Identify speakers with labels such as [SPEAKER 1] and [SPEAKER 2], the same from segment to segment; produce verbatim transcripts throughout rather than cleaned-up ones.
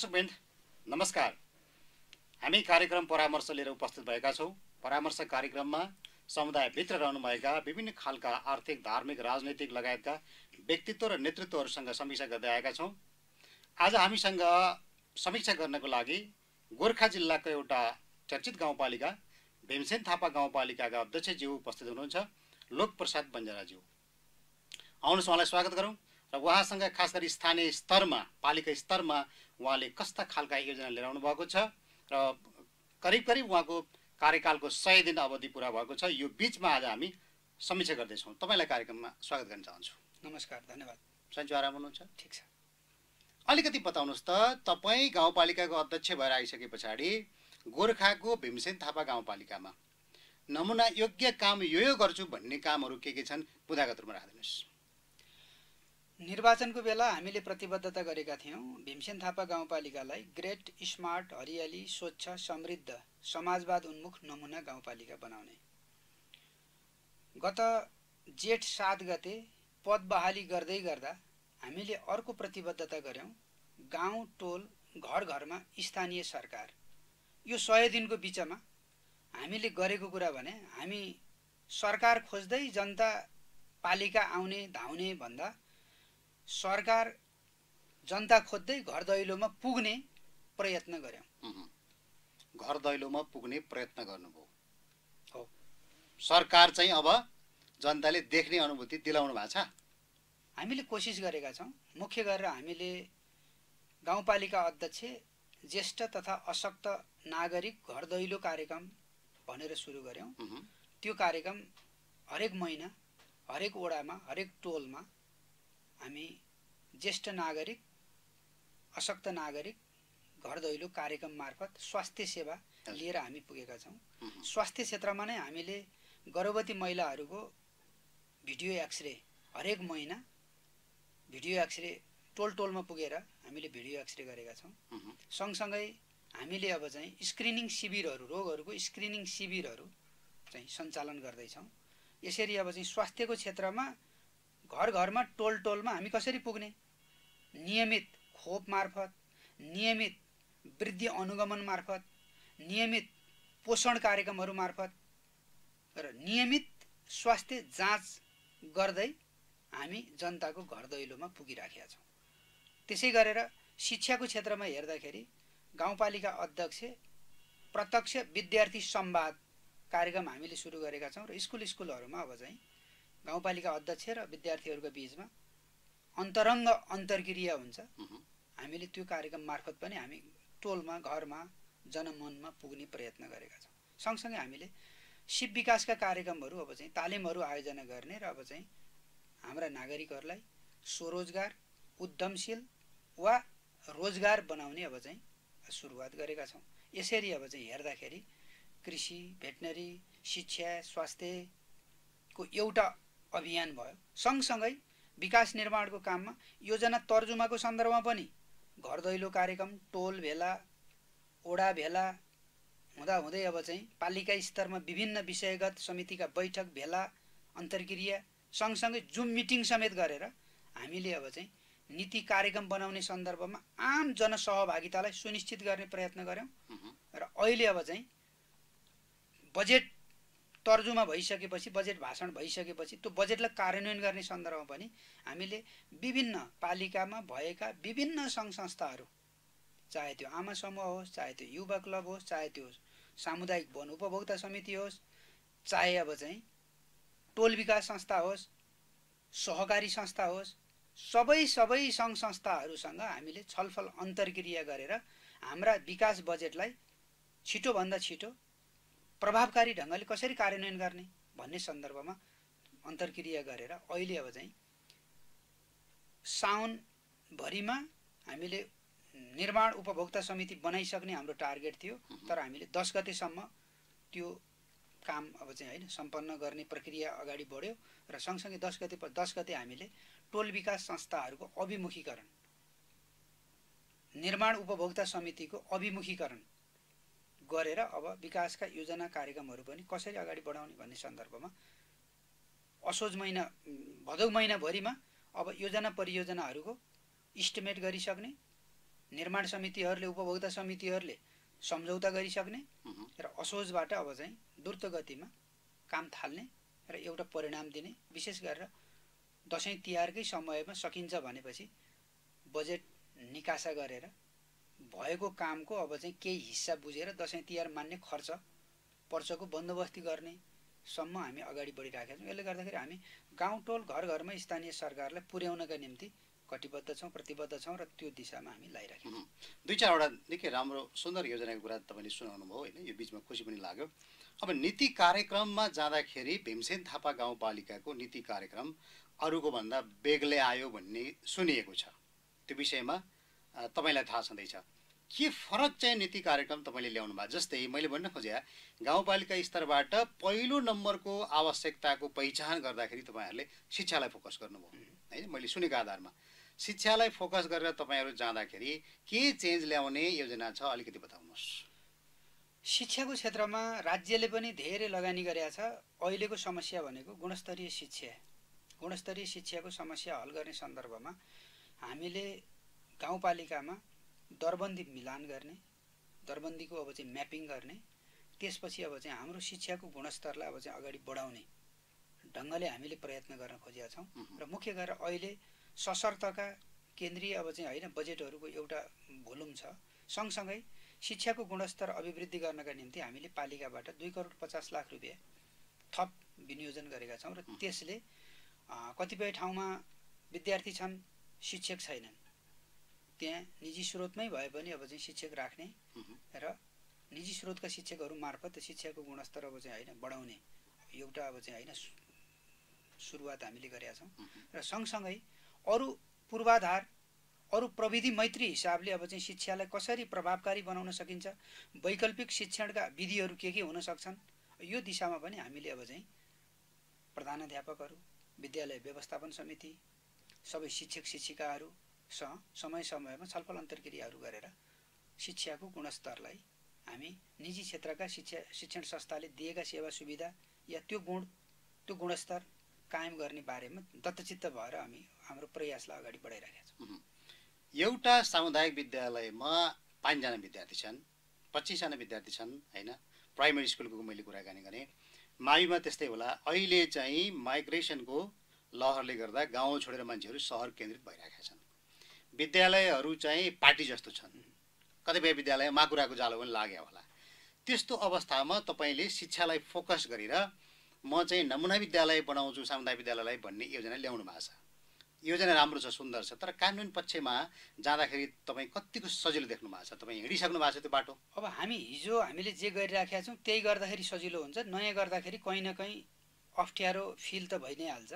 [SPEAKER 1] दर्शकवृन्द नमस्कार। हामी कार्यक्रम परामर्श लिएर उपस्थित भएका छौं। परामर्श कार्यक्रममा समुदायभित्र रहनुभएका विभिन्न खालका आर्थिक, धार्मिक, राजनैतिक लगायतका व्यक्तित्व र नेतृत्वहरूसँग समीक्षा गर्दै आएका छौं। आज हामीसँग समीक्षा गर्नको लागि गोर्खा जिल्लाको एउटा चर्चित गाउँपालिका भीमसेन थापा गाउँपालिकाका अध्यक्षज्यू उपस्थित हुनुहुन्छ, लोकप्रसाद बन्जाराज्यू। आउनुहोस् उहाँलाई स्वागत गरौँ र उहाँसँग खास गरी स्थानीय स्तरमा, पालिका स्तरमा उहाँले कस्ता खालका योजना लिएर आउनु भएको छ र करिब करिब उहाँको कार्यकालको सय दिन अवधि पुरा भएको छ। यो बीचमा आज हामी समीक्षा गर्दैछौँ। तपाईँलाई कार्यक्रममा स्वागत गर्न चाहन्छु।
[SPEAKER 2] नमस्कार, धन्यवाद।
[SPEAKER 1] सन्चो आराम हुनुहुन्छ?
[SPEAKER 2] ठिक छ।
[SPEAKER 1] अलिकति बताउनुहोस् त, तपाईँ गाउँपालिकाको अध्यक्ष भएर आइसके पछाडि गोर्खाको भीमसेन थापा गाउँपालिकामा नमुना योग्य काम यो यो गर्छु भन्ने कामहरू के के छन्, बुँदागत रूपमा राखिदिनुहोस्।
[SPEAKER 2] निर्वाचनको बेला हामीले प्रतिबद्धता गरेका थियौँ भीमसेन थापा गाउँपालिकालाई ग्रेट, स्मार्ट, हरियाली, स्वच्छ, समृद्ध, समाजवाद उन्मुख नमुना गाउँपालिका बनाउने। गत जेठ सात गते पद बहाली गर्दै गर्दा हामीले अर्को प्रतिबद्धता गर्यौँ, गाउँ, टोल, घर घरमा स्थानीय सरकार। यो सय दिनको बिचमा हामीले गरेको कुरा भने हामी सरकार खोज्दै जनता पालिका आउने धाउने भन्दा सरकार जनता खोज्दै घर दैलोमा पुग्ने प्रयत्न गर्यौँ।
[SPEAKER 1] घर दैलोमा पुग्ने प्रयत्न गर्नुभयो
[SPEAKER 2] हो।
[SPEAKER 1] सरकार चाहिँ अब जनताले देख्ने अनुभूति दिलाउनु भएको छ।
[SPEAKER 2] हामीले कोसिस गरेका छौँ। मुख्य गरेर हामीले गाउँपालिका अध्यक्ष, ज्येष्ठ तथा अशक्त नागरिक घर दैलो कार्यक्रम भनेर सुरु गर्यौँ। त्यो कार्यक्रम हरेक महिना हरेक वडामा हरेक टोलमा हामी ज्येष्ठ नागरिक, अशक्त नागरिक घर दैलो कार्यक्रम मार्फत स्वास्थ्य सेवा लिएर हामी पुगेका छौँ। स्वास्थ्य क्षेत्रमा नै हामीले गर्भवती महिलाहरूको भिडियो एक्सरे हरेक महिना भिडियो एक्सरे टोल टोलमा पुगेर हामीले भिडियो एक्सरे गरेका छौँ। सँगसँगै हामीले अब चाहिँ स्क्रिनिङ शिविरहरू, रोगहरूको स्क्रिनिङ शिविरहरू चाहिँ सञ्चालन गर्दैछौँ। यसरी अब चाहिँ स्वास्थ्यको क्षेत्रमा घर घरमा टोल टोलमा हामी कसरी पुग्ने, नियमित खोप मार्फत, नियमित वृद्धि अनुगमन मार्फत, नियमित पोषण कार्यक्रमहरू मार्फत र नियमित स्वास्थ्य जाँच गर्दै हामी जनताको घर दैलोमा पुगिराखेका छौँ। त्यसै गरेर शिक्षाको क्षेत्रमा हेर्दाखेरि गाउँपालिका अध्यक्ष प्रत्यक्ष विद्यार्थी संवाद कार्यक्रम हामीले सुरु गरेका छौँ र स्कुल स्कुलहरूमा अब चाहिँ गाउँपालिका अध्यक्ष र विद्यार्थीहरूको बिचमा अन्तरङ्ग अन्तर्क्रिया हुन्छ। हामीले त्यो कार्यक्रम मार्फत पनि हामी टोलमा, घरमा, जनमनमा पुग्ने प्रयत्न गरेका छौँ। सँगसँगै हामीले सिप विकासका कार्यक्रमहरू अब चाहिँ तालिमहरू आयोजना गर्ने र अब चाहिँ हाम्रा नागरिकहरूलाई स्वरोजगार, उद्यमशील वा रोजगार बनाउने अब चाहिँ सुरुवात गरेका छौँ। यसरी अब चाहिँ हेर्दाखेरि कृषि, भेटनरी, शिक्षा, स्वास्थ्यको एउटा अभियान भयो। सँगसँगै विकास निर्माणको काममा योजना तर्जुमाको सन्दर्भमा पनि घर दैलो कार्यक्रम, टोल भेला, ओडा भेला हुँदाहुँदै अब चाहिँ पालिका स्तरमा विभिन्न विषयगत समितिका बैठक, भेला, अन्तर्क्रिया, सँगसँगै जुम मिटिङ समेत गरेर हामीले अब चाहिँ नीति कार्यक्रम बनाउने सन्दर्भमा आम जनसहभागितालाई सुनिश्चित गर्ने प्रयत्न गर्यौँ। र अहिले अब चाहिँ बजेट तर्जुमा भइसकेपछि, बजेट भाषण भइसकेपछि त्यो बजेटलाई कार्यान्वयन गर्ने सन्दर्भमा पनि हामीले विभिन्न पालिकामा भएका विभिन्न सङ्घ संस्थाहरू, चाहे त्यो आमा समूह होस्, चाहे त्यो युवा क्लब होस्, चाहे त्यो सामुदायिक वन उपभोक्ता समिति होस्, चाहे अब चाहिँ टोल विकास संस्था होस्, सहकारी संस्था होस्, सबै सबै सङ्घ संस्थाहरूसँग हामीले छलफल अन्तर्क्रिया गरेर हाम्रा विकास बजेटलाई छिटोभन्दा छिटो प्रभावकारी ढङ्गले कसरी कार्यान्वयन गर्ने भन्ने सन्दर्भमा अन्तर्क्रिया गरेर अहिले अब चाहिँ साउनभरिमा हामीले निर्माण उपभोक्ता समिति बनाइसक्ने हाम्रो टार्गेट थियो। तर हामीले दस गतेसम्म त्यो काम अब चाहिँ होइन सम्पन्न गर्ने प्रक्रिया अगाडि बढ्यो र सँगसँगै दस गते दस गते हामीले टोल विकास संस्थाहरूको अभिमुखीकरण, निर्माण उपभोक्ता समितिको अभिमुखीकरण गरेर अब विकासका योजना कार्यक्रमहरू पनि कसरी अगाडि बढाउने भन्ने सन्दर्भमा असोज महिना भदौ महिनाभरिमा अब योजना परियोजनाहरूको इस्टिमेट गरिसक्ने, निर्माण समितिहरूले उपभोक्ता समितिहरूले सम्झौता गरिसक्ने र असोजबाट अब चाहिँ द्रुत गतिमा काम थाल्ने र एउटा परिणाम दिने, विशेष गरेर दसैँ तिहारकै समयमा सकिन्छ भनेपछि बजेट निकासा गरेर भएको कामको अब चाहिँ केही हिस्सा बुझेर दसैँ तिहार मान्ने खर्च पर्चको बन्दोबस्ती गर्ने सम्म हामी अगाडि बढिरहेका छौँ। यसले गर्दाखेरि हामी गाउँटोल घर घरमा स्थानीय सरकारलाई पुर्याउनका निम्ति कटिबद्ध छौँ, प्रतिबद्ध छौँ र त्यो दिशामा हामी लागिरहेका छौँ।
[SPEAKER 1] दुई चारवटा निकै राम्रो सुन्दर योजनाको कुरा तपाईँले सुनाउनु भयो होइन, यो बिचमा खुसी पनि लाग्यो। अब नीति कार्यक्रममा जाँदाखेरि भीमसेन थापा गाउँपालिकाको नीति कार्यक्रम अरूको भन्दा बेग्लै आयो भन्ने सुनिएको छ। त्यो विषयमा तपाईँलाई थाहा छँदैछ के फरक चाहिँ नीति कार्यक्रम तपाईँले ल्याउनु भएको? जस्तै मैले भन्न खोजेँ गाउँपालिका स्तरबाट पहिलो नम्बरको आवश्यकताको पहिचान गर्दाखेरि तपाईँहरूले शिक्षालाई फोकस गर्नुभयो होइन, मैले सुनेको आधारमा शिक्षालाई फोकस गरेर तपाईँहरू जाँदाखेरि के चेन्ज ल्याउने योजना छ अलिकति बताउनुहोस्।
[SPEAKER 2] शिक्षाको क्षेत्रमा राज्यले पनि धेरै लगानी गरेका छ। अहिलेको समस्या भनेको गुणस्तरीय शिक्षा, गुणस्तरीय शिक्षाको समस्या हल गर्ने सन्दर्भमा हामीले गाउँपालिकामा दरबन्दी मिलान गर्ने, दरबन्दीको अब चाहिँ म्यापिङ गर्ने, त्यसपछि अब चाहिँ हाम्रो शिक्षाको गुणस्तरलाई अब चाहिँ अगाडि बढाउने ढङ्गले हामीले प्रयत्न गर्न खोजेका छौँ। र मुख्य गरेर अहिले सशर्तका केन्द्रीय अब चाहिँ होइन बजेटहरूको एउटा भोल्युम छ। सँगसँगै शिक्षाको गुणस्तर अभिवृद्धि गर्नका निम्ति हामीले पालिकाबाट दुई करोड पचास लाख रुपियाँ थप विनियोजन गरेका छौँ र त्यसले कतिपय ठाउँमा विद्यार्थी छन् शिक्षक छैनन्, त्यहाँ निजी स्रोतमै भए पनि अब चाहिँ शिक्षक राख्ने र निजी स्रोतका शिक्षकहरू मार्फत शिक्षाको गुणस्तर अब चाहिँ होइन बढाउने एउटा अब चाहिँ होइन सुरुवात हामीले गरेका छौँ। र सँगसँगै अरू पूर्वाधार, अरू प्रविधि मैत्री हिसाबले अब चाहिँ शिक्षालाई कसरी प्रभावकारी बनाउन सकिन्छ, वैकल्पिक शिक्षणका विधिहरू के के हुन सक्छन्, यो दिशामा पनि हामीले अब चाहिँ प्रधानाध्यापकहरू, विद्यालय व्यवस्थापन समिति, सबै शिक्षक शिक्षिकाहरूसँग समय समयमा छलफल अन्तर्क्रियाहरू गरेर शिक्षाको गुणस्तरलाई हामी निजी क्षेत्रका शिक्षा शिक्षण संस्थाले दिएका सेवा सुविधा या त्यो गुण त्यो गुणस्तर कायम गर्ने बारेमा दत्तचित्त भएर हामी हाम्रो प्रयासलाई अगाडि बढाइरहेका छौँ।
[SPEAKER 1] एउटा सामुदायिक विद्यालयमा पाँचजना विद्यार्थी छन्, पच्चिसजना विद्यार्थी छन् होइन, प्राइमेरी स्कुलको मैले कुराकानी गरेँ, माविमा त्यस्तै होला। अहिले चाहिँ माइग्रेसनको लहरले गर्दा गाउँ छोडेर मान्छेहरू सहर केन्द्रित भइरहेका छन्, विद्यालयहरू चाहिँ पार्टी जस्तो छन्, कतिपय विद्यालय माकुराको जालो पनि लाग्यो होला। त्यस्तो अवस्थामा तपाईँले शिक्षालाई फोकस गरेर म चाहिँ नमुना विद्यालय बनाउँछु सामुदायिक विद्यालयलाई भन्ने योजना ल्याउनु भएको छ। योजना राम्रो छ, सुन्दर छ, तर कानुन पक्षमा जाँदाखेरि तपाईँ कतिको सजिलो देख्नु भएको छ? तपाईँ हिँडिसक्नु भएको छ त्यो बाटो?
[SPEAKER 2] अब हामी हिजो हामीले जे गरिराखेका छौँ त्यही गर्दाखेरि सजिलो हुन्छ, नयाँ गर्दाखेरि कहीँ न कहीँ अप्ठ्यारो फिल त भइ नै हाल्छ।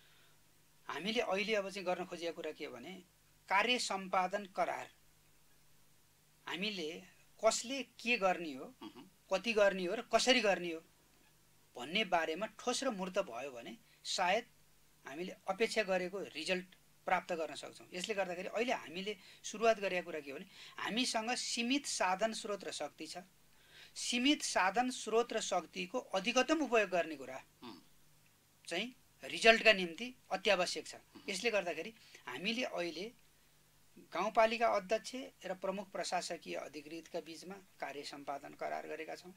[SPEAKER 2] हामीले अहिले अब चाहिँ गर्न खोजेको कुरा के हो भने कार्य सम्पादन करार, हामीले कसले के गर्ने हो, कति गर्ने हो र कसरी गर्ने हो भन्ने बारेमा ठोस र मूर्त भयो भने सायद हामीले अपेक्षा गरेको रिजल्ट प्राप्त गर्न सक्छौँ। यसले गर्दाखेरि अहिले हामीले सुरुवात गरेको कुरा के हो भने हामीसँग सीमित साधन स्रोत र शक्ति छ। सीमित साधन स्रोत र शक्तिको अधिकतम उपयोग गर्ने कुरा चाहिँ रिजल्टका निम्ति अत्यावश्यक छ। यसले गर्दाखेरि हामीले अहिले गाउँपालिका अध्यक्ष र प्रमुख प्रशासकीय अधिकृतका बीचमा कार्य सम्पादन करार गरेका छौँ।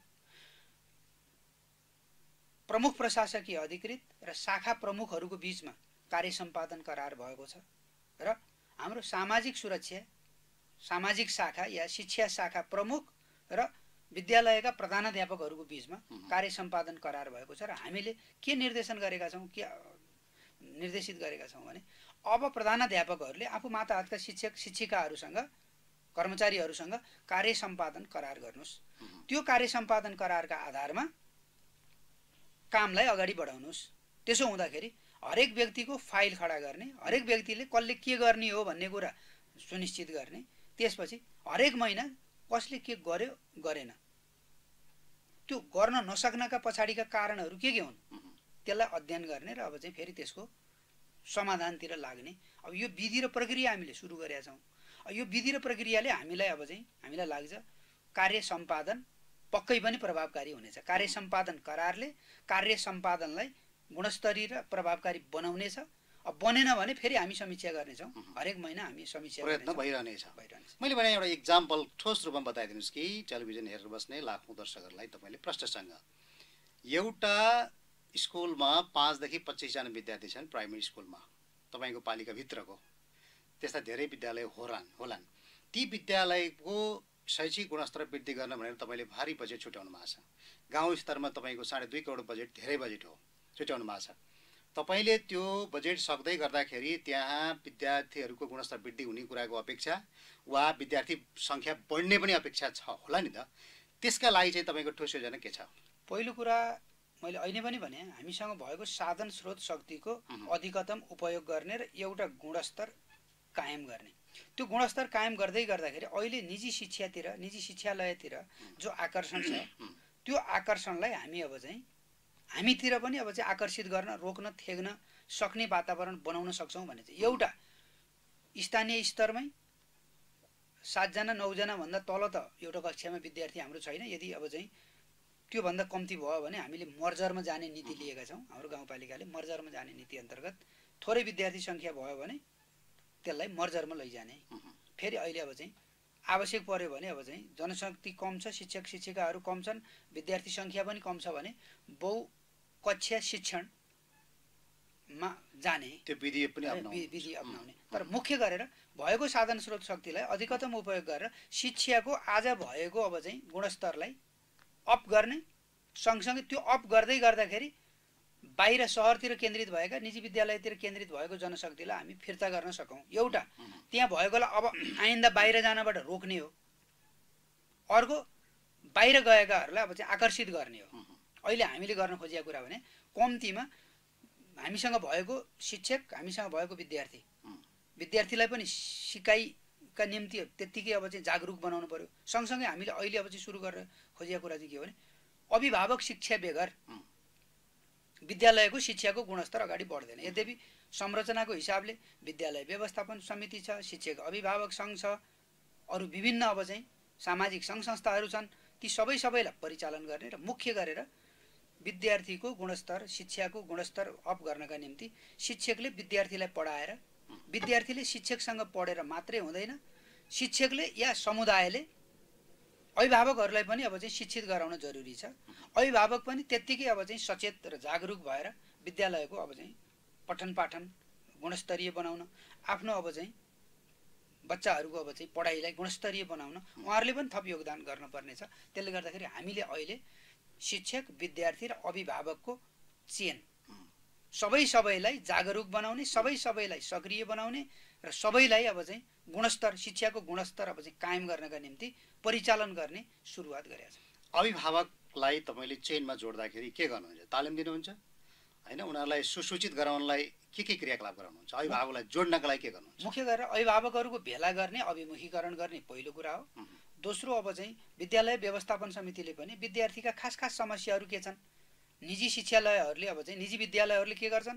[SPEAKER 2] प्रमुख प्रशासकीय अधिकृत र शाखा प्रमुखहरूको बीचमा कार्य सम्पादन करार भएको छ र हाम्रो सामाजिक सुरक्षा सामाजिक शाखा या शिक्षा शाखा प्रमुख र विद्यालयका प्रधानाध्यापकहरूको बीचमा कार्य सम्पादन करार भएको छ। र हामीले के निर्देशन गरेका छौँ, के निर्देशित गरेका छौँ भने अब प्रधानाध्यापकहरूले आफू माताहतका शिक्षक शिक्षिकाहरूसँग कर्मचारीहरूसँग कार्य सम्पादन करार गर्नुहोस्। त्यो कार्य सम्पादन करारका आधारमा कामलाई अगाडि बढाउनुहोस्। त्यसो हुँदाखेरि हरेक व्यक्तिको फाइल खडा गर्ने, हरेक व्यक्तिले कसले के गर्ने हो भन्ने कुरा सुनिश्चित गर्ने, त्यसपछि हरेक महिना कसले के गर्यो गरेन, त्यो गर्न नसक्नका पछाडिका कारणहरू के के हुन् त्यसलाई अध्ययन गर्ने र अब चाहिँ फेरि त्यसको समाधानतिर लाग्ने। अब यो विधि र प्रक्रिया हामीले सुरु गरेका छौँ। यो विधि र प्रक्रियाले हामीलाई अब चाहिँ हामीलाई लाग्छ कार्य सम्पादन पक्कै पनि प्रभावकारी हुनेछ। कार्य सम्पादन करारले कार्य सम्पादनलाई गुणस्तरीय र प्रभावकारी बनाउनेछ। अब बनेन भने फेरि हामी समीक्षा गर्नेछौँ। हरेक महिना हामी समीक्षा
[SPEAKER 1] प्रयत्न भइरहनेछ।
[SPEAKER 2] भइरहनेछ।
[SPEAKER 1] मैले भने एउटा इक्जाम्पल ठोस रूपमा बताइदिनुहोस् कि टेलिभिजन हेरेर बस्ने लाखौँ दर्शकहरूलाई तपाईँले प्रश्नसँग, एउटा स्कुलमा पाँचदेखि पच्चिसजना विद्यार्थी छन् प्राइमेरी स्कुलमा तपाईँको पालिकाभित्रको, त्यस्ता धेरै विद्यालय होलान् होलान् ती विद्यालयको शैक्षिक गुणस्तर वृद्धि गर्न भनेर तपाईँले भारी बजेट छुट्याउनु भएको छ। गाउँ स्तरमा तपाईँको साढे दुई करोड बजेट धेरै बजेट हो, छुट्याउनु भएको छ। तपाईँले त्यो बजेट सक्दै गर्दाखेरि त्यहाँ विद्यार्थीहरूको गुणस्तर वृद्धि हुने कुराको अपेक्षा वा विद्यार्थी सङ्ख्या बढ्ने पनि अपेक्षा छ होला नि त। त्यसका लागि चाहिँ तपाईँको ठोस योजना के छ?
[SPEAKER 2] पहिलो कुरा मैले अहिले पनि भने, हामीसँग भएको साधन स्रोत शक्तिको अधिकतम उपयोग गर्ने र एउटा गुणस्तर कायम गर्ने। त्यो गुणस्तर कायम गर्दै गर्दाखेरि अहिले निजी शिक्षातिर, निजी शिक्षालयतिर जो आकर्षण छ त्यो आकर्षणलाई हामी अब चाहिँ हामीतिर पनि अब चाहिँ आकर्षित गर्न, रोक्न, थेग्न सक्ने वातावरण बनाउन सक्छौँ भने चाहिँ एउटा स्थानीय स्तरमै सातजना नौजना भन्दा तल त एउटा कक्षामा विद्यार्थी हाम्रो छैन। यदि अब चाहिँ त्योभन्दा कम्ती भयो भने हामीले मर्जरमा जाने नीति लिएका छौँ। हाम्रो गाउँपालिकाले मर्जरमा जाने नीति अन्तर्गत थोरै विद्यार्थी सङ्ख्या भयो भने त्यसलाई मर्जरमा लैजाने। फेरि अहिले अब चाहिँ आवश्यक पर्यो भने अब चाहिँ जनशक्ति कम छ, शिक्षक शिक्षिकाहरू कम छन्, विद्यार्थी सङ्ख्या पनि कम छ भने बहुकक्षा शिक्षणमा जाने,
[SPEAKER 1] त्यो विधि पनि
[SPEAKER 2] विधि अपनाउने। तर मुख्य गरेर भएको साधन स्रोत शक्तिलाई अधिकतम उपयोग गरेर शिक्षाको आज भएको अब चाहिँ गुणस्तरलाई अप गर्ने, सँगसँगै त्यो अप गर्दै गर्दाखेरि बाहिर सहरतिर केन्द्रित भएका, निजी विद्यालयतिर केन्द्रित भएको जनशक्तिलाई हामी फिर्ता गर्न सकौँ। एउटा त्यहाँ भएकोलाई अब आइन्दा बाहिर जानबाट रोक्ने हो। अर्को बाहिर गएकाहरूलाई अब चाहिँ आकर्षित गर्ने हो। अहिले हामीले गर्न खोजेको कुरा भने कम्तीमा हामीसँग भएको शिक्षक, हामीसँग भएको विद्यार्थी, विद्यार्थीलाई पनि सिकाइका निम्ति त्यत्तिकै अब चाहिँ जागरुक बनाउनु पर्यो। सँगसँगै हामीले अहिले अब चाहिँ सुरु गरेर खोजेको कुरा चाहिँ के हो भने अभिभावक शिक्षा बेगर विद्यालयको शिक्षाको गुणस्तर अगाडि बढ्दैन। यद्यपि संरचनाको हिसाबले विद्यालय व्यवस्थापन समिति छ, शिक्षक अभिभावक सङ्घ छ, अरू विभिन्न अब चाहिँ सामाजिक सङ्घ संस्थाहरू छन्। ती सबै सबैलाई परिचालन गर्ने र मुख्य गरेर विद्यार्थीको गुणस्तर, शिक्षाको गुणस्तर अप गर्नका निम्ति शिक्षकले विद्यार्थीलाई पढाएर, विद्यार्थीले शिक्षकसँग पढेर मात्रै हुँदैन, शिक्षकले या समुदायले अभिभावकहरूलाई पनि अब चाहिँ शिक्षित गराउन जरुरी छ। अभिभावक पनि त्यत्तिकै अब चाहिँ सचेत र जागरुक भएर विद्यालयको अब चाहिँ पठन पाठन गुणस्तरीय बनाउन, आफ्नो अब चाहिँ बच्चाहरूको अब चाहिँ पढाइलाई गुणस्तरीय बनाउन उहाँहरूले पनि थप योगदान गर्नुपर्नेछ। त्यसले गर्दाखेरि हामीले अहिले शिक्षक, विद्यार्थी र अभिभावकको चेन सबै सबैलाई जागरुक बनाउने, सबै सबैलाई सक्रिय बनाउने र सबैलाई अब चाहिँ गुणस्तर, शिक्षाको गुणस्तर अब चाहिँ कायम गर्नका निम्ति परिचालन गर्ने सुरुवात गरेका छौँ।
[SPEAKER 1] अभिभावकलाई तपाईँले चेनमा जोड्दाखेरि के गर्नुहुन्छ? तालिम दिनुहुन्छ होइन, उनीहरूलाई सुसूचित गराउनलाई के के क्रियाकलाप गराउनुहुन्छ? अभिभावकलाई जोड्नका लागि के गर्नुहुन्छ?
[SPEAKER 2] मुख्य गरेर अभिभावकहरूको भेला गर्ने, अभिमुखीकरण गर्ने पहिलो कुरा हो। दोस्रो अब चाहिँ विद्यालय व्यवस्थापन समितिले पनि विद्यार्थीका खास खास समस्याहरू के छन्, निजी शिक्षालयहरूले अब चाहिँ निजी विद्यालयहरूले के गर्छन्,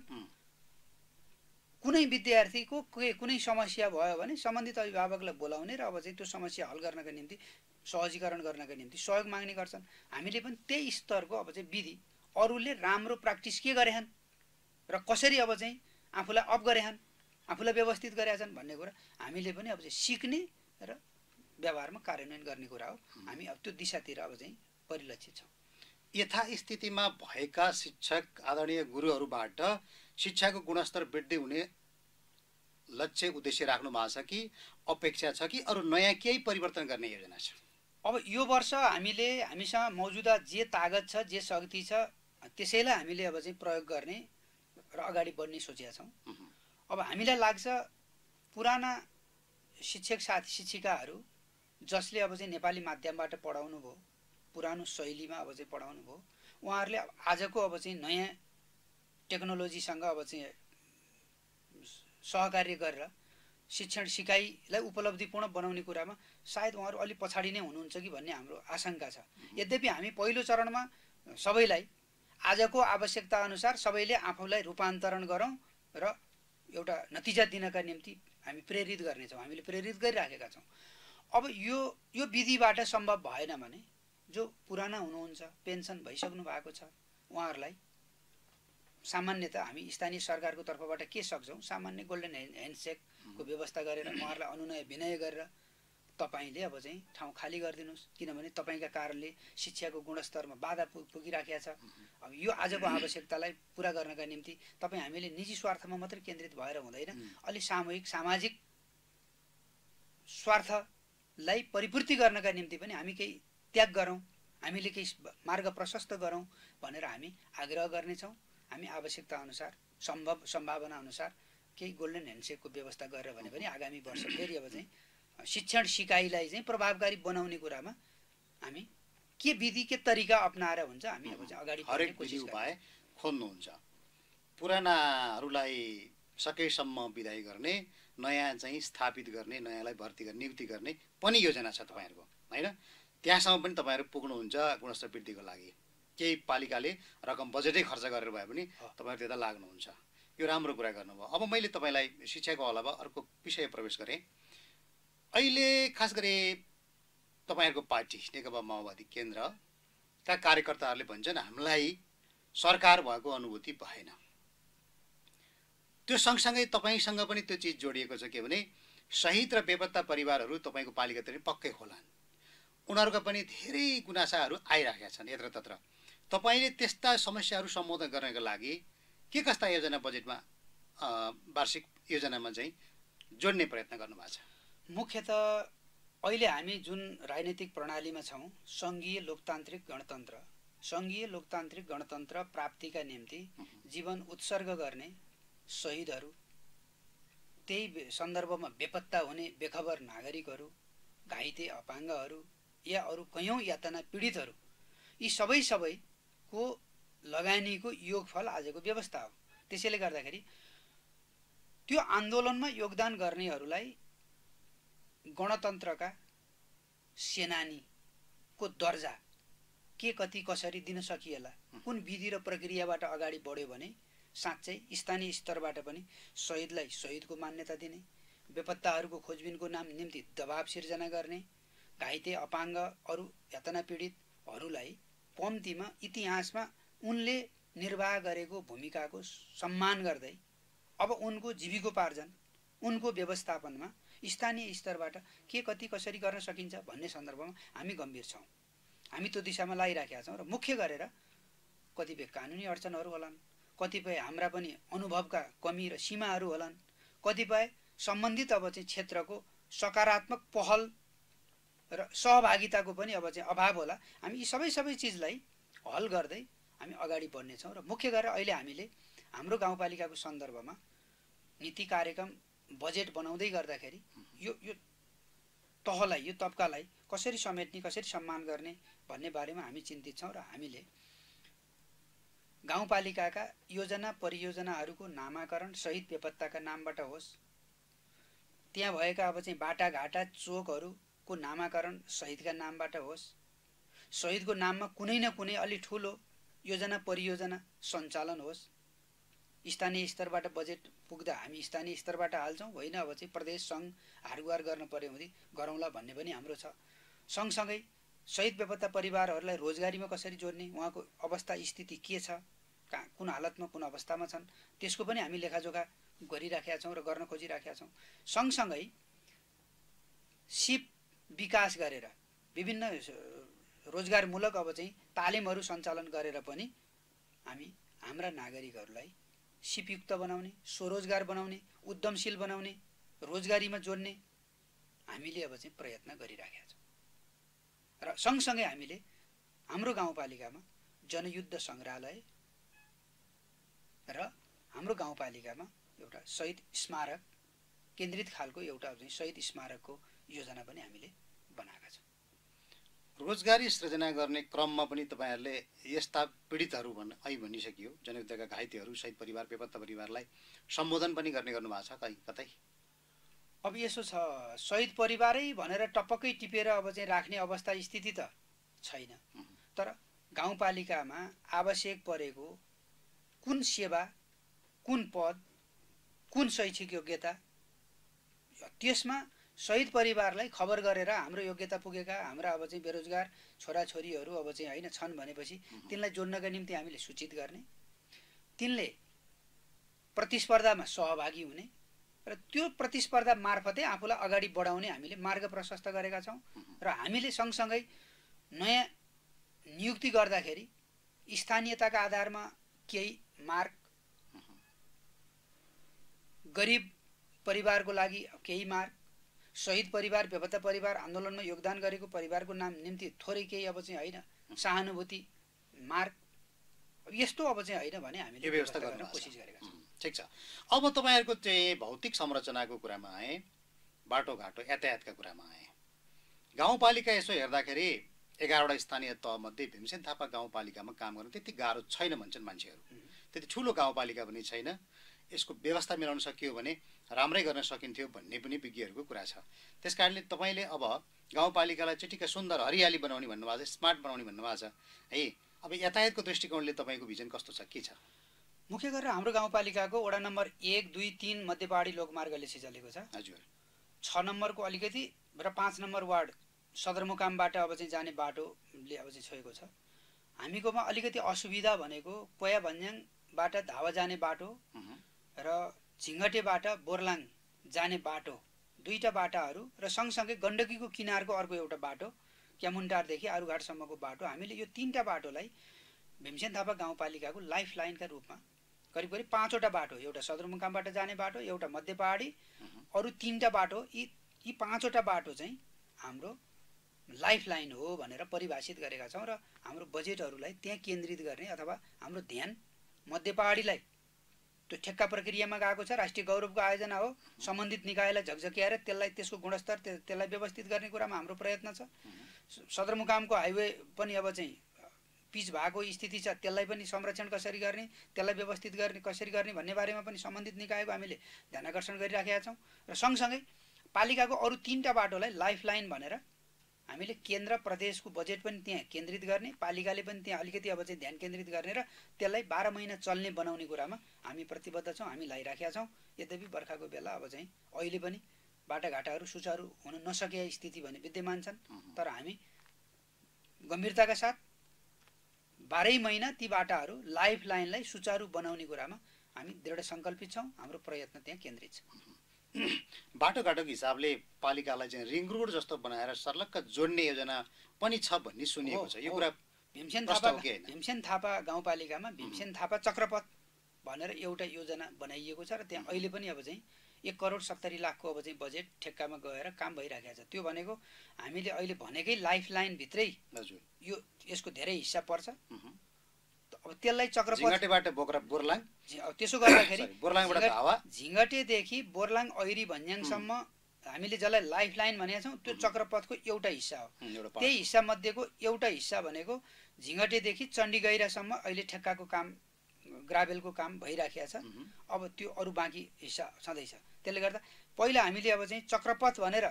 [SPEAKER 2] कुनै विद्यार्थीको कुनै समस्या भयो भने सम्बन्धित अभिभावकलाई बोलाउने र अब चाहिँ त्यो समस्या हल गर्नका निम्ति, सहजीकरण गर्नका निम्ति सहयोग माग्ने गर्छन्। हामीले पनि त्यही स्तरको अब चाहिँ विधि, अरूले राम्रो प्र्याक्टिस के गरेछन् र कसरी अब चाहिँ आफूलाई अप गरेछन्, आफूलाई व्यवस्थित गरेका छन् भन्ने कुरा हामीले पनि अब चाहिँ सिक्ने र व्यवहारमा कार्यान्वयन गर्ने कुरा हो। हामी अब त्यो दिशातिर अब चाहिँ परिलक्षित छौँ।
[SPEAKER 1] यथास्थितिमा भएका शिक्षक, आदरणीय गुरुहरूबाट शिक्षाको गुणस्तर वृद्धि हुने लक्ष्य उद्देश्य राख्नु भएको छ कि अपेक्षा छ कि अरू नयाँ केही परिवर्तन गर्ने योजना छ?
[SPEAKER 2] अब यो वर्ष हामीले हामीसँग मौजुदा जे तागत छ, जे शक्ति छ, त्यसैलाई हामीले अब चाहिँ प्रयोग गर्ने र अगाडि बढ्ने सोचेका छौँ। अब हामीलाई लाग्छ पुराना शिक्षक साथी शिक्षिकाहरू जसले अब चाहिँ नेपाली माध्यमबाट पढाउनु भयो, पुरानो शैलीमा अब चाहिँ पढाउनु भयो, उहाँहरूले आजको अब चाहिँ नयाँ टेक्नोलोजीसँग अब चाहिँ सहकार्य गरेर शिक्षण सिकाइलाई उपलब्धिपूर्ण बनाउने कुरामा सायद उहाँहरू अलिक पछाडि नै हुनुहुन्छ कि भन्ने हाम्रो आशंका छ। यद्यपि हामी पहिलो चरणमा सबैलाई आजको आवश्यकता अनुसार सबैले आफूलाई रूपान्तरण गरौँ र एउटा नतिजा दिनका निम्ति हामी प्रेरित गर्नेछौँ, हामीले प्रेरित गरिराखेका छौँ। अब यो यो विधिबाट सम्भव भएन भने जो पुराना हुनुहुन्छ, पेन्सन भइसक्नु भएको छ, उहाँहरूलाई सामान्यतः हामी स्थानीय सरकारको तर्फबाट के सक्छौँ, सामान्य गोल्डन ह्यान्डसेकको व्यवस्था गरेर उहाँहरूलाई अनुनय विनय गरेर तपाईँले अब चाहिँ ठाउँ खाली गरिदिनुहोस्, किनभने तपाईँका कारणले शिक्षाको गुणस्तरमा बाधा पु पुगिराखेको छ। अब यो आजको आवश्यकतालाई पुरा गर्नका निम्ति तपाईँ हामीले निजी स्वार्थमा मात्रै केन्द्रित भएर हुँदैन, अलि सामूहिक सामाजिक स्वार्थलाई परिपूर्ति गर्नका निम्ति पनि हामी केही त्याग गरौँ, हामीले केही मार्ग प्रशस्त गरौँ भनेर हामी आग्रह गर्नेछौँ। हामी आवश्यकता अनुसार सम्भव सम्भावना अनुसार केही गोल्डन ह्यान्डसेकको व्यवस्था गरेर भने पनि आगामी वर्ष फेरि अब चाहिँ शिक्षण सिकाइलाई चाहिँ प्रभावकारी बनाउने कुरामा हामी के विधि के तरिका अप्नाएर हुन्छ हामी अब चाहिँ अगाडि
[SPEAKER 1] हरेक विधि उपाय खोज्नुहुन्छ। पुरानाहरूलाई सकेसम्म विदाई गर्ने, नयाँ चाहिँ स्थापित गर्ने, नयाँलाई भर्ती गर्ने, नियुक्ति गर्ने पनि योजना छ तपाईँहरूको, होइन? त्यहाँसम्म पनि तपाईँहरू पुग्नुहुन्छ गुणस्तर वृद्धिको लागि। केही पालिकाले रकम बजेटै खर्च गरेर भए पनि तपाईँहरू त्यता लाग्नुहुन्छ। यो राम्रो कुरा गर्नुभयो। अब मैले तपाईँलाई शिक्षाको अलावा अर्को विषय प्रवेश गरेँ। अहिले खास गरी तपाईँहरूको पार्टी नेकपा माओवादी केन्द्रका कार्यकर्ताहरूले भन्छन् हामीलाई सरकार भएको अनुभूति भएन। त्यो सँगसँगै तपाईँसँग पनि त्यो चिज जोडिएको छ के भने शहीद र बेपत्ता परिवारहरू तपाईँको पालिकातिर पक्कै होलान्। उनीहरूका पनि धेरै गुनासाहरू आइराखेका छन् यत्रतत्र। तपाईँले त्यस्ता समस्याहरू सम्बोधन गर्नका लागि के कस्ता योजना बजेटमा वार्षिक योजनामा चाहिँ जोड्ने प्रयत्न गर्नुभएको छ?
[SPEAKER 2] मुख्यतः अहिले हामी जुन राजनीतिक प्रणालीमा छौँ, सङ्घीय लोकतान्त्रिक गणतन्त्र, सङ्घीय लोकतान्त्रिक गणतन्त्र प्राप्तिका निम्ति जीवन उत्सर्ग गर्ने शहीदहरू, त्यही सन्दर्भमा बेपत्ता हुने बेखबर नागरिकहरू, घाइते अपाङ्गहरू या अरू कयौँ यातना पीडितहरू, यी सबै सबैको लगानीको योगफल आजको व्यवस्था हो। त्यसैले गर्दाखेरि त्यो आन्दोलनमा योगदान गर्नेहरूलाई गणतन्त्रका सेनानीको दर्जा के कति कसरी दिन सकिएला, कुन विधि र प्रक्रियाबाट अगाडि बढ्यो भने साँच्चै स्थानीय स्तरबाट पनि शहीदलाई शहीदको मान्यता दिने, बेपत्ताहरूको खोजबिनको नाम निम्ति दबाब सिर्जना गर्ने, घाइते अपाङ्ग अरू यातना पीडितहरूलाई कम्तीमा इतिहासमा उनले निर्वाह गरेको भूमिकाको सम्मान गर्दै अब उनको जीविकोपार्जन, उनको व्यवस्थापनमा स्थानीय स्तरबाट के कति कसरी गर्न सकिन्छ भन्ने सन्दर्भमा हामी गम्भीर छौँ। हामी त्यो दिशामा लागिराखेका छौँ र मुख्य गरेर कतिपय कानुनी अडचनहरू होलान्, कतिपय हाम्रा पनि अनुभवका कमी र सीमाहरू होलान्, कतिपय सम्बन्धित अब चाहिँ क्षेत्रको सकारात्मक पहल र सहभागिताको पनि अब चाहिँ अभाव होला। हामी यी सबै सबै चिजलाई हल गर्दै हामी अगाडि बढ्नेछौँ र मुख्य गरेर अहिले हामीले हाम्रो गाउँपालिकाको सन्दर्भमा नीति कार्यक्रम बजेट बनाउँदै गर्दाखेरि यो यो तहलाई, यो तबकालाई कसरी समेट्ने, कसरी सम्मान गर्ने भन्ने बारेमा हामी चिन्तित छौँ र हामीले गाउँपालिकाका योजना परियोजनाहरूको नामाकरण शहीद बेपत्ताका नामबाट होस्, त्यहाँ भएका अब चाहिँ बाटाघाटा चोकहरूको नामाकरण शहीदका नामबाट होस्, शहीदको नाममा कुनै न कुनै अलि ठुलो योजना परियोजना सञ्चालन होस्। स्थानीय स्तरबाट बजेट पुग्दा हामी स्थानीय स्तरबाट हाल्छौँ, होइन अब चाहिँ प्रदेश सङ्घ हारगुहार गर्न पर्यो भने गरौँला भन्ने पनि हाम्रो छ। सँगसँगै शहीद बेपत्ता परिवारहरूलाई रोजगारीमा कसरी जोड्ने, उहाँको अवस्था स्थिति के छ, कहाँ कुन हालतमा कुन अवस्थामा छन्, त्यसको पनि हामी लेखाजोखा गरिराखेका छौँ र गर्न खोजिराखेका छौँ। सँगसँगै सिप विकास गरेर विभिन्न रोजगारमूलक अब चाहिँ तालिमहरू सञ्चालन गरेर पनि हामी हाम्रा नागरिकहरूलाई सिपयुक्त बनाउने, स्वरोजगार बनाउने, उद्यमशील बनाउने, रोजगारीमा जोड्ने हामीले अब चाहिँ प्रयत्न गरिराखेका छौँ। र सँगसँगै हामीले हाम्रो गाउँपालिकामा जनयुद्ध सङ्ग्रहालय र हाम्रो गाउँपालिकामा एउटा शहीद स्मारक केन्द्रित खालको एउटा चाहिँ शहीद स्मारकको योजना पनि हामीले बनाएका छौँ।
[SPEAKER 1] रोजगारी सृजना गर्ने क्रममा पनि तपाईँहरूले यस्ता पीडितहरू भन् अहिले भनिसकियो, जनयुद्धका घाइतेहरू, शहीद परिवार, बेपत्ता परिवारलाई सम्बोधन पनि गर्ने गर्नुभएको छ कहीँ कतै?
[SPEAKER 2] अब यसो छ, शहीद परिवारै भनेर टपक्कै टिपेर अब चाहिँ राख्ने अवस्था स्थिति त छैन, तर गाउँपालिकामा आवश्यक परेको कुन सेवा, कुन पद, कुन शैक्षिक योग्यता, त्यसमा शहीद परिवारलाई खबर गरेर हाम्रो योग्यता पुगेका हाम्रा अब चाहिँ बेरोजगार छोराछोरीहरू अब चाहिँ होइन छन् भनेपछि तिनलाई जोड्नका निम्ति हामीले सूचित गर्ने, तिनले प्रतिस्पर्धामा सहभागी हुने र त्यो प्रतिस्पर्धा मार्फतै आफूलाई अगाडि बढाउने हामीले मार्ग प्रशस्त गरेका छौँ। र हामीले सँगसँगै नयाँ नियुक्ति गर्दाखेरि स्थानीयताका आधारमा केही मार्क, गरिब परिवारको लागि केही मार्क, शहीद परिवार, बेपत्ता परिवार, आन्दोलनमा योगदान गरेको परिवारको नाम निम्ति थोरै केही अब चाहिँ होइन सहानुभूति मार्क, यस्तो अब चाहिँ होइन भने हामीले
[SPEAKER 1] व्यवस्था गर्न
[SPEAKER 2] कोसिस गरेका छौँ।
[SPEAKER 1] ठिक छ। अब तपाईँहरूको चाहिँ भौतिक संरचनाको कुरामा आए, बाटोघाटो यातायातका कुरामा आए, गाउँपालिका यसो हेर्दाखेरि एघारवटा स्थानीय तहमध्ये भीमसेन थापा गाउँपालिकामा काम गर्न त्यति गाह्रो छैन भन्छन् मान्छेहरू। त्यति ठुलो गाउँपालिका पनि छैन, यसको व्यवस्था मिलाउन सकियो भने राम्रै गर्न सकिन्थ्यो भन्ने पनि विज्ञहरूको कुरा छ। त्यस कारणले तपाईँले अब गाउँपालिकालाई चिटिक्क सुन्दर हरियाली बनाउने भन्नुभएको छ, स्मार्ट बनाउने भन्नुभएको छ है। अब यातायातको दृष्टिकोणले तपाईँको भिजन कस्तो छ, के छ?
[SPEAKER 2] मुख्य गरेर हाम्रो गाउँपालिकाको वडा नम्बर एक दुई तीन मध्य पहाडी लोकमार्गले सिंचालेको छ।
[SPEAKER 1] हजुर।
[SPEAKER 2] छ नम्बरको अलिकति र पाँच नम्बर वार्ड सदरमुकामबाट अब चाहिँ जाने बाटोले अब चाहिँ छोएको छ। हामीकोमा अलिकति असुविधा भनेको कोया भन्ज्याङबाट धावा जाने बाटो र झिङ्गटेबाट बोर्लाङ जाने बाटो, दुईटा बाटाहरू र सँगसँगै गण्डकीको किनारको अर्को एउटा बाटो, क्यामुन्टारदेखि आरुघाटसम्मको बाटो, हामीले यो तीनटा बाटोलाई भीमसेन थापा गाउँपालिकाको लाइफ लाइनका रूपमा करिब करिब पाँचवटा बाटो, एउटा सदरमुकामबाट जाने बाटो, एउटा मध्य पहाडी, अरू तीनटा बाटो, यी यी पाँचवटा बाटो चाहिँ हाम्रो लाइफ लाइन हो भनेर परिभाषित गरेका छौँ। र हाम्रो बजेटहरूलाई त्यहाँ केन्द्रित गर्ने अथवा हाम्रो ध्यान मध्य पहाडीलाई त्यो ठेक्का प्रक्रियामा गएको छ, राष्ट्रिय गौरवको आयोजना हो, सम्बन्धित निकायलाई झकझक्याएर त्यसलाई त्यसको गुणस्तर त्यसलाई व्यवस्थित गर्ने कुरामा हाम्रो प्रयत्न छ। सदरमुकामको हाइवे पनि अब चाहिँ पिच भएको स्थिति छ, त्यसलाई पनि संरक्षण कसरी गर्ने, त्यसलाई व्यवस्थित गर्ने कसरी गर्ने भन्ने बारेमा पनि सम्बन्धित निकायको हामीले ध्यान आकर्षण गरिराखेका छौँ। र सँगसँगै पालिकाको अरू तीनटा बाटोलाई लाइफ लाइन भनेर हामीले केन्द्र प्रदेशको बजेट पनि त्यहाँ केन्द्रित गर्ने, पालिकाले पनि त्यहाँ अलिकति अब चाहिँ ध्यान केन्द्रित गर्ने र त्यसलाई बाह्र महिना चल्ने बनाउने कुरामा हामी प्रतिबद्ध छौँ, हामी लगाइराखेका छौँ। यद्यपि बर्खाको बेला अब चाहिँ अहिले पनि बाटाघाटाहरू सुचारू हुन नसकेका स्थिति भने विद्यमान छन्, तर हामी गम्भीरताका साथ बाह्रै महिना ती बाटाहरू लाइफ लाइनलाई सुचारू बनाउने कुरामा हामी दृढ सङ्कल्पित छौँ। हाम्रो प्रयत्न त्यहाँ केन्द्रित छ।
[SPEAKER 1] बाटोघाटोको हिसाबले पालिकालाई चाहिँ रिङ रोड जस्तो बनाएर सर्लक्क जोड्ने योजना पनि छ भन्ने सुनिएको छ। यो कुरा
[SPEAKER 2] भीमसेन थापा भीमसेन थापा गाउँपालिकामा भीमसेन थापा चक्रपथ भनेर एउटा योजना बनाइएको छ र त्यहाँ अहिले पनि अब चाहिँ एक करोड सत्तरी लाखको अब चाहिँ बजेट ठेक्कामा गएर काम भइराखेको छ। त्यो भनेको हामीले अहिले भनेकै लाइफ लाइनभित्रै यो यसको धेरै हिस्सा पर्छ। अब त्यसलाई
[SPEAKER 1] चक्रपथबाट बोक्रा बोर्लाङ
[SPEAKER 2] त्यसो गर्दाखेरि
[SPEAKER 1] बोर्लाङबाट धावा
[SPEAKER 2] झिङ्गटेदेखि बोर्लाङ ऐरी भन्ज्याङसम्म हामीले जसलाई लाइफ लाइन भनेका छौँ त्यो चक्रपथको एउटा हिस्सा हो। त्यही हिस्सा मध्येको एउटा हिस्सा भनेको झिङ्गटेदेखि चण्डीगैरासम्म अहिले ठेक्काको काम ग्राभेलको काम भइराखेको छ। अब त्यो अरू बाँकी हिस्सा छँदैछ। त्यसले गर्दा पहिला हामीले अब चाहिँ चक्रपथ भनेर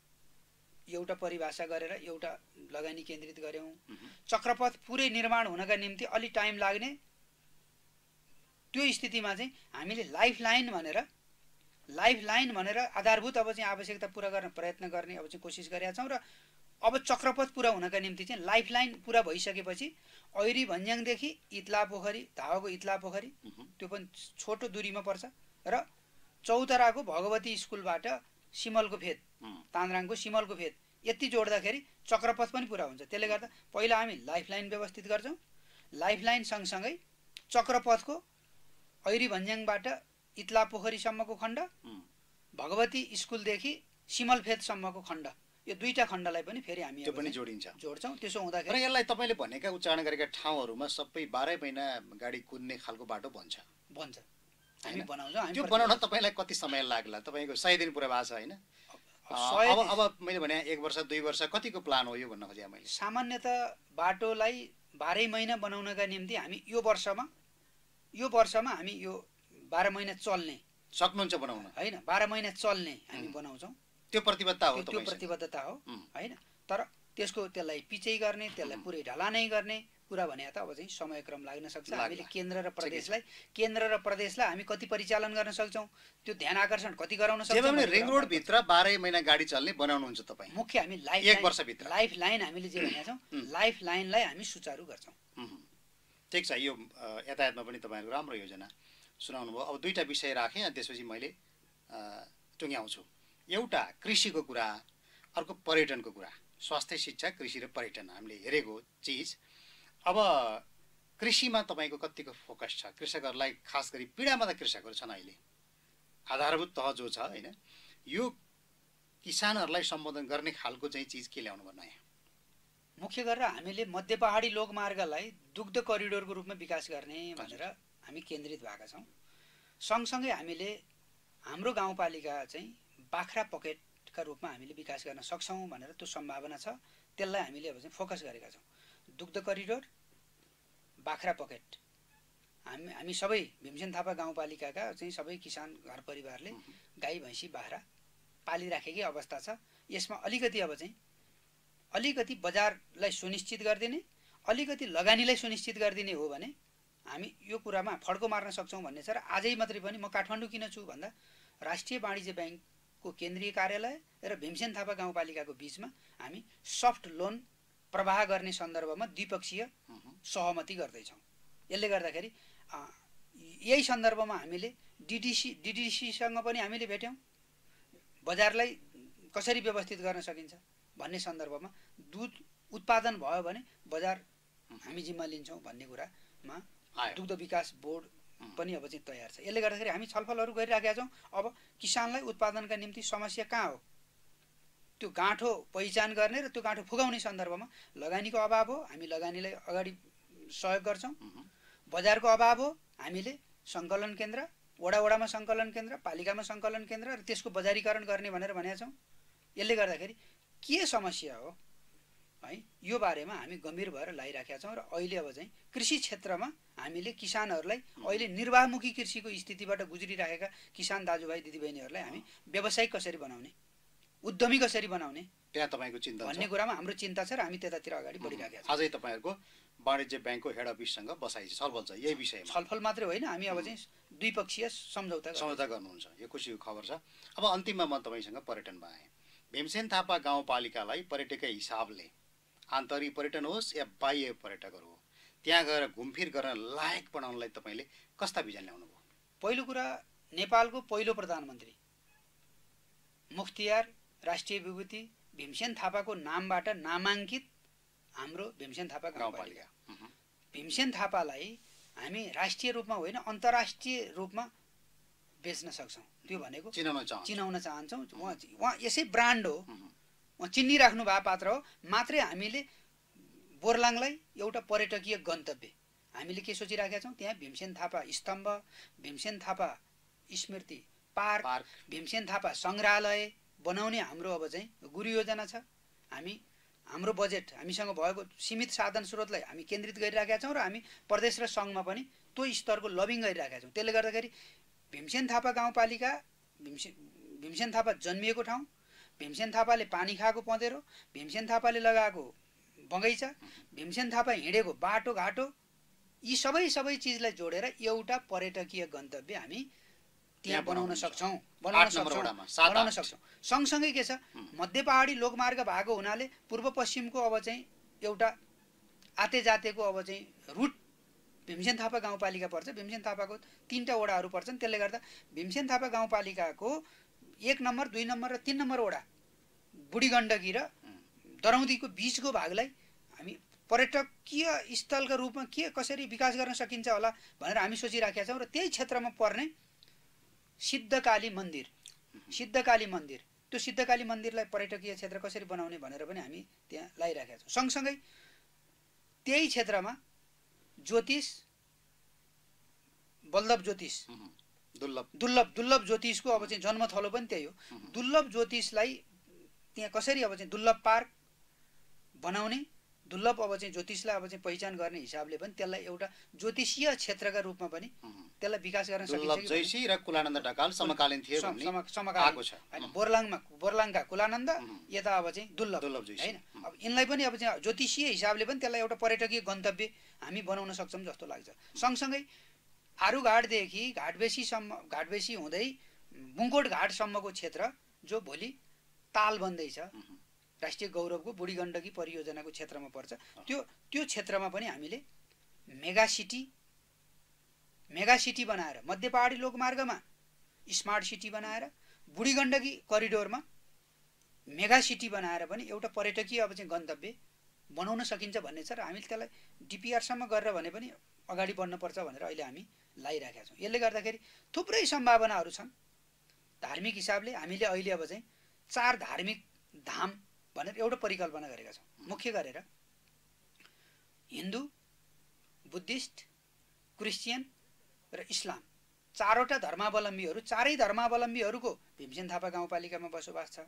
[SPEAKER 2] एउटा परिभाषा गरेर एउटा लगानी केन्द्रित गऱ्यौँ। चक्रपथ पुरै निर्माण हुनका निम्ति अलि टाइम लाग्ने, त्यो स्थितिमा चाहिँ हामीले लाइफ लाइन भनेर लाइफ लाइन भनेर आधारभूत अब चाहिँ आवश्यकता पुरा गर्न प्रयत्न गर्ने अब चाहिँ कोसिस गरेका छौँ। र अब चक्रपथ पुरा हुनका निम्ति चाहिँ लाइफ लाइन पुरा भइसकेपछि ऐरी भन्ज्याङदेखि इत्ला पोखरी, धावाको इत्ला पोखरी त्यो पनि छोटो दूरीमा पर्छ, र चौतराको भगवती स्कुलबाट सिमलको फेद, तान्द्राङको सिमलको फेद यति जोड्दाखेरि चक्रपथ पनि पुरा हुन्छ। त्यसले गर्दा पहिला हामी लाइफ लाइन व्यवस्थित गर्छौँ। लाइफ लाइन सँगसँगै चक्रपथको ऐरी भन्ज्याङबाट इत्ला पोखरीसम्मको खण्ड, भगवती स्कुलदेखि सिमल फेदसम्मको खण्ड, यो दुईटा खण्डलाई पनि फेरि हामी
[SPEAKER 1] त्यो पनि जोडिन्छ
[SPEAKER 2] जोड्छौँ। त्यसो हुँदाखेरि
[SPEAKER 1] र यसलाई तपाईँले भनेका उच्चारण गरेका ठाउँहरूमा सबै बाह्रै महिना गाडी कुद्ने खालको बाटो बन्छ
[SPEAKER 2] बन्छ हामी बनाउँछौँ।
[SPEAKER 1] त्यो बनाउन तपाईँलाई कति समय लाग्ला? तपाईँको सय दिन पुरा भएको छ होइन? अब अब मैले भने एक वर्ष दुई वर्ष कतिको प्लान हो यो भन्न खोजेँ मैले।
[SPEAKER 2] सामान्यतः बाटोलाई बाह्रै महिना बनाउनका निम्ति हामी यो वर्षमा यो वर्षमा हामी यो बाह्र महिना चल्ने
[SPEAKER 1] सक्नुहुन्छ बनाउन
[SPEAKER 2] होइन? बाह्र महिना चल्ने हामी बनाउँछौँ।
[SPEAKER 1] त्यो प्रतिबद्धता हो,
[SPEAKER 2] त्यो प्रतिबद्धता हो होइन? तर त्यसको त्यसलाई पिचै गर्ने, त्यसलाई पुरै ढलानै गर्ने कुरा भने त अब चाहिँ समयक्रम लाग्न सक्छ। हामीले केन्द्र र प्रदेशलाई केन्द्र र प्रदेशलाई हामी कति परिचालन गर्न सक्छौँ, त्यो ध्यान आकर्षण कति गराउन सक्छौँ।
[SPEAKER 1] रिङ रोड भित्र बाह्रै महिना गाडी चल्ने बनाउनुहुन्छ तपाईँ?
[SPEAKER 2] मुख्य हामी लाइफ
[SPEAKER 1] एक वर्षभित्र
[SPEAKER 2] लाइफ लाइन हामीले जे भनेका छौँ लाइफ लाइनलाई हामी सुचारू गर्छौँ।
[SPEAKER 1] ठिक छ। यो यातायातमा पनि तपाईँहरूको राम्रो योजना। सुनाउनु भयो। अब दुईवटा विषय राखेँ अनि त्यसपछि मैले टुङ्ग्याउँछु। एउटा कृषिको कुरा, अर्को पर्यटनको कुरा। स्वास्थ्य, शिक्षा, कृषि र पर्यटन हामीले हेरेको चिज। अब कृषिमा तपाईँको कतिको फोकस छ? कृषकहरूलाई खास गरी पीडामा त कृषकहरू छन् अहिले, आधारभूत तह जो छ होइन, यो किसानहरूलाई सम्बोधन गर्ने खालको चाहिँ चिज के ल्याउनु भयो नयाँ?
[SPEAKER 2] मुख्य गरेर हामीले मध्य पहाडी लोकमार्गलाई दुग्ध करिडोरको रूपमा विकास गर्ने भनेर हामी केन्द्रित भएका छौँ। सँगसँगै हामीले हाम्रो गाउँपालिका चाहिँ बाख्रा पकेटका रूपमा हामीले विकास गर्न सक्छौँ भनेर त्यो सम्भावना छ। त्यसलाई हामीले अब चाहिँ फोकस गरेका छौँ। दुग्ध करिडोर, बाख्रा पकेट। हामी हामी सबै भीमसेन थापा गाउँपालिकाका चाहिँ सबै किसान घर परिवारले गाई भैँसी बाख्रा पालिराखेकै अवस्था छ। यसमा अलिकति अब चाहिँ अलिकति बजारलाई सुनिश्चित गरिदिने, अलिकति लगानीलाई सुनिश्चित गरिदिने हो भने हामी यो कुरामा फड्को मार्न सक्छौँ भन्ने छ। र आजै मात्रै पनि म काठमाडौँ किन छु भन्दा राष्ट्रिय वाणिज्य ब्याङ्कको केन्द्रीय कार्यालय र भीमसेन थापा गाउँपालिकाको बिचमा हामी सफ्ट लोन प्रवाह गर्ने सन्दर्भमा द्विपक्षीय सहमति गर्दैछौँ। यसले गर्दाखेरि यही सन्दर्भमा हामीले डिडिसी डिडिसीसँग पनि हामीले भेट्यौँ। बजारलाई कसरी व्यवस्थित गर्न सकिन्छ भन्ने सन्दर्भमा दुध उत्पादन भयो भने बजार हामी जिम्मा लिन्छौँ भन्ने कुरामा दुग्ध विकास बोर्ड पनि अब चाहिँ तयार छ। यसले गर्दाखेरि हामी छलफलहरू गरिराखेका छौँ। अब किसानलाई उत्पादनका निम्ति समस्या कहाँ हो, त्यो गाँठो पहिचान गर्ने र त्यो गाँठो फुगाउने सन्दर्भमा लगानीको अभाव हो, हामी लगानीलाई अगाडि सहयोग गर्छौँ। बजारको अभाव हो, हामीले सङ्कलन केन्द्र, वडा वडामा सङ्कलन केन्द्र, पालिकामा सङ्कलन केन्द्र र त्यसको बजारीकरण गर्ने भनेर भनेका छौँ। यसले गर्दाखेरि के समस्या हो है, यो बारेमा हामी गम्भीर भएर लागिराखेका छौँ। र अहिले अब चाहिँ कृषि क्षेत्रमा हामीले किसानहरूलाई अहिले निर्वाहमुखी कृषिको स्थितिबाट गुज्रिरहेका किसान दाजुभाइ दिदीबहिनीहरूलाई हामी व्यावसायिक कसरी बनाउने, उद्यमी कसरी बनाउने
[SPEAKER 1] त्यहाँ तपाईँको चिन्ता
[SPEAKER 2] भन्ने कुरामा हाम्रो चिन्ता छ र हामी त्यतातिर अगाडि बढिरहेका छौँ।
[SPEAKER 1] आजै तपाईँहरूको वाणिज्य ब्याङ्कको हेड अफिससँग बसाइ छलफल छ यही विषयमा?
[SPEAKER 2] छलफल मात्रै होइन, हामी अब चाहिँ द्विपक्षीय सम्झौता
[SPEAKER 1] सम्झौता गर्नुहुन्छ। यो खुसीको खबर छ। अब अन्तिममा म तपाईँसँग पर्यटनमा आएँ। भीमसेन थापा गाउँपालिकालाई पर्यटककै हिसाबले आन्तरिक पर्यटन होस् या बाह्य पर्यटकहरू हो, त्यहाँ गएर घुमफिर गर्न लायक बनाउनलाई तपाईँले कस्ता भिजन ल्याउनु भयो?
[SPEAKER 2] पहिलो कुरा, नेपालको पहिलो प्रधानमन्त्री मुख्तियार राष्ट्रिय विभूति भीमसेन थापाको नामबाट नामाङ्कित हाम्रो भीमसेन थापा गाउँपालिका। भीमसेन थापालाई हामी राष्ट्रिय रूपमा होइन अन्तर्राष्ट्रिय रूपमा बेच्न सक्छौँ। त्यो भनेको
[SPEAKER 1] चिनाउन चाहन्छौँ
[SPEAKER 2] चिनाउन चाहन्छौँ उहाँ उहाँ यसै ब्रान्ड हो, उहाँ चिनिराख्नु भएको पात्र हो। मात्रै हामीले बोर्लाङलाई एउटा पर्यटकीय गन्तव्य हामीले के सोचिराखेका छौँ, त्यहाँ भीमसेन थापा स्तम्भ, भीमसेन थापा स्मृति पार्क, भीमसेन थापा सङ्ग्रहालय बनाउने हाम्रो अब चाहिँ गुरु योजना छ। हामी हाम्रो बजेट हामीसँग भएको सीमित साधन स्रोतलाई हामी केन्द्रित गरिराखेका छौँ र हामी प्रदेश र सङ्घमा पनि त्यो स्तरको लबिङ गरिराखेका छौँ। त्यसले गर्दाखेरि भीमसेन थापा गाउँपालिका, भीमसेन भीमसेन थापा जन्मिएको ठाउँ, भीमसेन थापाले पानी खाएको पँधेरो, भीमसेन थापाले लगाएको बगैँचा, भीमसेन थापा हिँडेको बाटोघाटो, यी सबै सबै चिजलाई जोडेर एउटा पर्यटकीय गन्तव्य हामी त्यहाँ बनाउन सक्छौँ बनाउन सक्छौँ बनाउन सक्छौँ। सँगसँगै के छ, मध्य पहाडी लोकमार्ग भएको हुनाले पूर्व पश्चिमको अब चाहिँ एउटा आते जातेको अब चाहिँ रुट भीमसेन थापा गाउँपालिका पर्छ। भीमसेन थापाको तिनवटा वडाहरू पर्छन्। त्यसले गर्दा भीमसेन थापा गाउँपालिकाको एक नम्बर, दुई नम्बर र तिन नम्बर वडा बुढी गण्डकी र दरौदीको बिचको भागलाई हामी पर्यटकीय स्थलका रूपमा के कसरी विकास गर्न सकिन्छ होला भनेर हामी सोचिराखेका छौँ। र त्यही क्षेत्रमा पर्ने सिद्धकाली मन्दिर सिद्धकाली मन्दिर त्यो सिद्धकाली मन्दिरलाई पर्यटकीय क्षेत्र कसरी बनाउने भनेर पनि हामी त्यहाँ लगाइराखेका छौँ। सँगसँगै त्यही क्षेत्रमा ज्योतिष, बल्लभ ज्योतिष,
[SPEAKER 1] दुर्लभ
[SPEAKER 2] दुर्लभ दुर्लभ ज्योतिषको अब चाहिँ जन्मथलो पनि त्यही हो। दुर्लभ ज्योतिषलाई त्यहाँ कसरी अब चाहिँ दुर्लभ पार्क बनाउने, दुर्लभ अब चाहिँ ज्योतिषलाई अब चाहिँ पहिचान गर्ने हिसाबले पनि त्यसलाई एउटा ज्योतिषीय क्षेत्रका रूपमा पनि त्यसलाई विकास गर्न सकिन्छ।
[SPEAKER 1] दुर्लभ जैसी र कुलानन्द ढकाल समकालीन थिए भन्ने आएको छ
[SPEAKER 2] हैन। बोर्लाङमा बोर्लाङका कुलानन्द, यता अब चाहिँ दुर्लभ हैन। अब यिनलाई पनि अब चाहिँ ज्योतिषीय हिसाबले पनि त्यसलाई एउटा पर्यटकीय गन्तव्य हामी बनाउन सक्छौँ जस्तो लाग्छ। सँगसँगै आरुघाटदेखि घाटबेसीसम्म, घाटबेसी हुँदै बुङकोट घाटसम्मको क्षेत्र जो भोलि ताल बन्दैछ, राष्ट्रिय गौरवको बुढी गण्डकी परियोजनाको क्षेत्रमा पर्छ। त्यो त्यो क्षेत्रमा पनि हामीले मेगा सिटी मेगा सिटी बनाएर मध्य पहाडी लोकमार्गमा स्मार्ट सिटी बनाएर बुढी गण्डकी करिडोरमा मेगा सिटी बनाएर पनि एउटा पर्यटकीय अब चाहिँ गन्तव्य बनाउन सकिन्छ भन्ने छ र हामीले त्यसलाई डिपिआरसम्म गरेर भने पनि अगाडि बढ्नुपर्छ भनेर अहिले हामी लागिराखेका छौँ। यसले गर्दाखेरि थुप्रै सम्भावनाहरू छन्। धार्मिक हिसाबले हामीले अहिले अब चाहिँ चार धार्मिक धाम भनेर एउटा परिकल्पना गरेका छौँ। मुख्य गरेर हिन्दू, बुद्धिस्ट, क्रिस्चियन र इस्लाम चारवटा धर्मावलम्बीहरू चारै धर्मावलम्बीहरूको भीमसेन थापा गाउँपालिकामा बसोबास छ।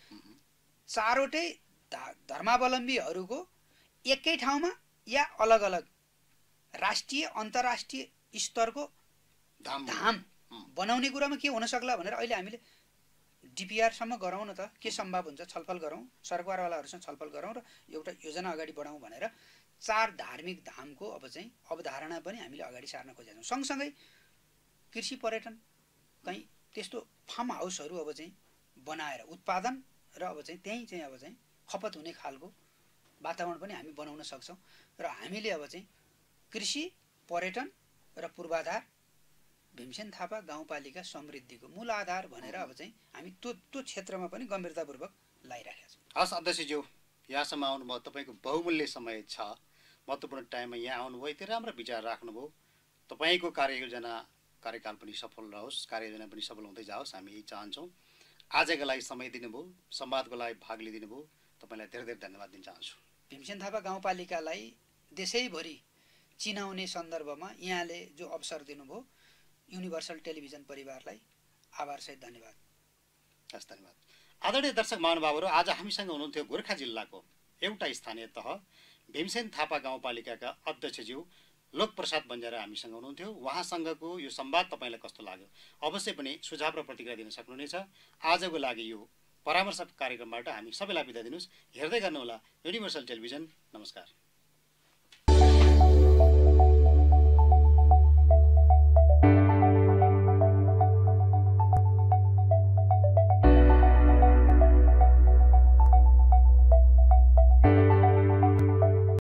[SPEAKER 2] चारवटै धर्मावलम्बीहरूको एकै ठाउँमा या अलग अलग राष्ट्रिय अन्तर्राष्ट्रिय स्तरको धाम बनाउने कुरामा के हुन सक्ला भनेर अहिले हामीले डिपिआरसम्म गरौँ न त, के सम्भव हुन्छ छलफल गरौँ, सरकारवालाहरूसँग छलफल गरौँ र एउटा योजना अगाडि बढाउँ भनेर चार धार्मिक धामको अब चाहिँ अवधारणा पनि हामीले अगाडि सार्न खोजेका छौँ। सँगसँगै कृषि पर्यटन कहीँ त्यस्तो फार्म हाउसहरू अब चाहिँ बनाएर उत्पादन र अब चाहिँ त्यहीँ चाहिँ अब चाहिँ खपत हुने खालको वातावरण पनि हामी बनाउन सक्छौँ र हामीले अब चाहिँ कृषि पर्यटन र पूर्वाधार भीमसेन थापा गाउँपालिका समृद्धिको मूल आधार भनेर अब चाहिँ हामी त्यो त्यो क्षेत्रमा पनि गम्भीरतापूर्वक लागिरहेका छौँ।
[SPEAKER 1] हस् अध्यक्षज्यू, यहाँसम्म आउनुभयो, तपाईँको बहुमूल्य समय छ, महत्त्वपूर्ण टाइममा यहाँ आउनुभयो, यति राम्रो विचार राख्नुभयो। तपाईँको कार्ययोजना कार्यकाल पनि सफल रहोस्, कार्ययोजना पनि सफल हुँदै जाओस्, हामी यही चाहन्छौँ। आजको लागि समय दिनुभयो, संवादको लागि भाग लिइदिनु भयो, तपाईँलाई धेरै धेरै धन्यवाद दिन चाहन्छु।
[SPEAKER 2] भीमसेन थापा गाउँपालिकालाई देशैभरि चिनाउने सन्दर्भमा यहाँले जो अवसर दिनुभयो युनिभर्सल टेलिभिजन परिवारलाई आभारसहित धन्यवाद।
[SPEAKER 1] हस्, धन्यवाद। आदरणीय दर्शक महानुभावहरू, आज हामीसँग हुनुहुन्थ्यो गोर्खा जिल्लाको एउटा स्थानीय तह भीमसेन थापा गाउँपालिकाका अध्यक्षज्यू लोकप्रसाद बन्जारा हामीसँग हुनुहुन्थ्यो। उहाँसँगको यो संवाद तपाईँलाई कस्तो लाग्यो अवश्य पनि सुझाव र प्रतिक्रिया दिन सक्नुहुनेछ। आजको लागि यो परामर्श कार्यक्रमबाट हामी सबैलाई बिदा दिनुहोस्। हेर्दै गर्नुहोला युनिभर्सल टेलिभिजन। नमस्कार।